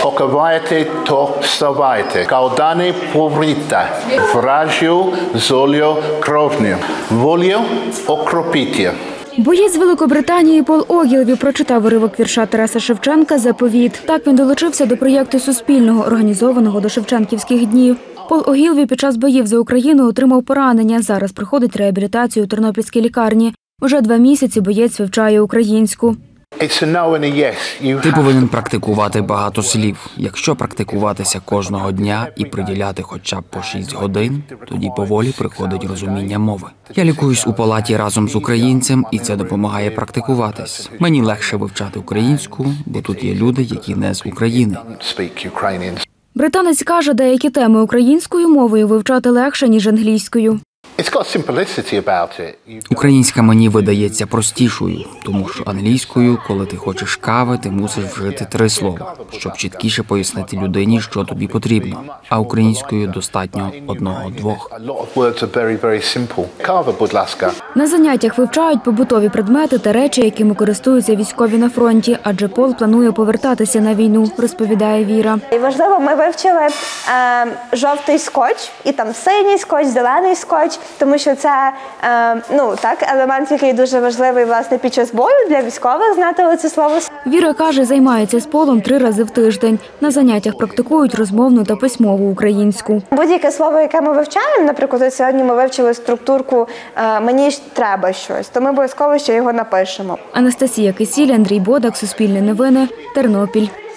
Оковайте, то вставайте. Каудани повріте. Вражю золю кровню. Волю окропіть. Боєць Великобританії Пол Огілві прочитав уривок вірша Тараса Шевченка «Заповіт». Так він долучився до проєкту Суспільного, організованого до Шевченківських днів. Пол Огілві під час боїв за Україну отримав поранення. Зараз проходить реабілітацію у Тернопільській лікарні. Уже 2 місяці боєць вивчає українську. Ти повинен практикувати багато слів. Якщо практикуватися кожного дня і приділяти хоча б по 6 годин, тоді поволі приходить розуміння мови. Я лікуюсь у палаті разом з українцем, і це допомагає практикуватись. Мені легше вивчати українську, бо тут є люди, які не з України. Британець каже, деякі теми українською мовою вивчати легше, ніж англійською. Українська мені видається простішою, тому що англійською, коли ти хочеш кави, ти мусиш вжити 3 слова, щоб чіткіше пояснити людині, що тобі потрібно. А українською достатньо 1-2. Кава, будь ласка. На заняттях вивчають побутові предмети та речі, якими користуються військові на фронті, адже Пол планує повертатися на війну, розповідає Віра. І важливо, ми вивчили жовтий скотч, і там синій скотч, зелений скотч, тому що це елемент, який дуже важливий власне під час бою для військових знати це слово. Віра каже, займається з Полом 3 рази в тиждень. На заняттях практикують розмовну та письмову українську. Будь-яке слово, яке ми вивчаємо, наприклад, сьогодні ми вивчили структурку «мені треба щось», то ми обов'язково ще його напишемо. Анастасія Кисіль, Андрій Бодак, Суспільне новини, Тернопіль.